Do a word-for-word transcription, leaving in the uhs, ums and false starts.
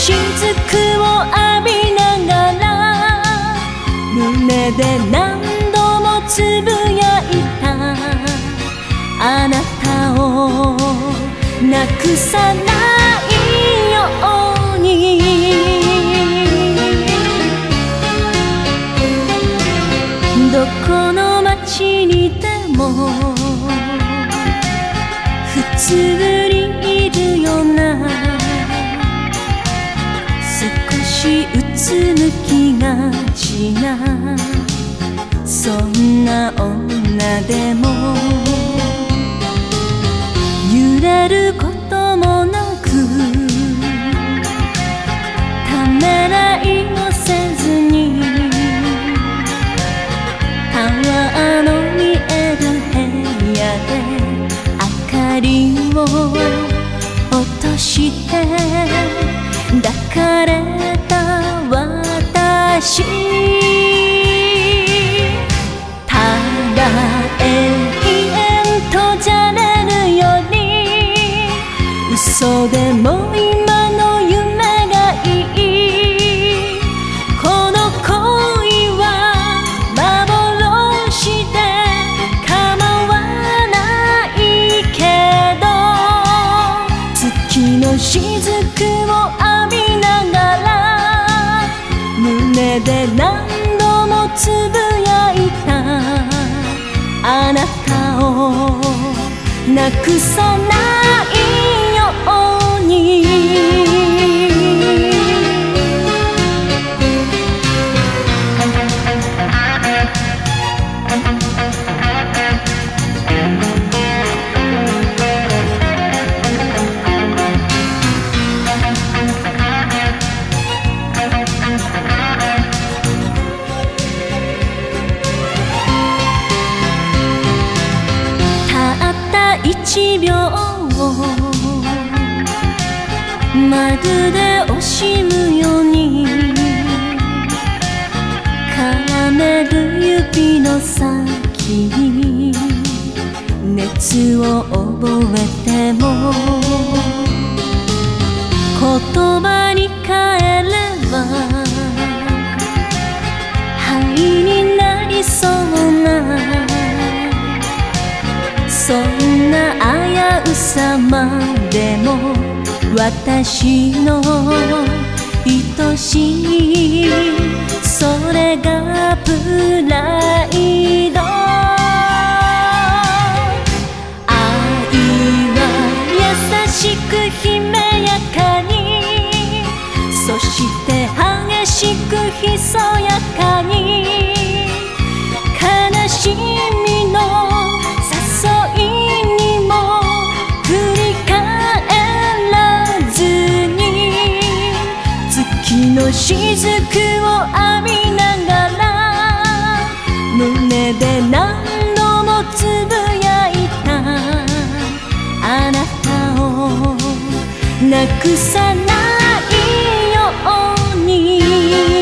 雫を浴びながら胸で何度もつぶやいたあなたをなくさないようにどこの街にでも普通にいるような少しうつむきがちなそんな女でも揺れることもなくためらいもせずにタワーの見える部屋で明かりを落として抱かれた私ただ永遠とじゃれるより嘘でも今の夢がいいこの恋は幻で構わないけど月の雫を浴びながら胸で何度もつぶやいたあなたをなくさないように一秒をまるで惜しむように絡める指の先に熱を覚えても言葉に変えれば灰になりそうなそんな危うさまでも私の愛しいそれがプライド愛は優しく悲鳴やかにそして激しくひそやかに悲しみの月の雫を浴びながら胸で何度もつぶやいたあなたをなくさないように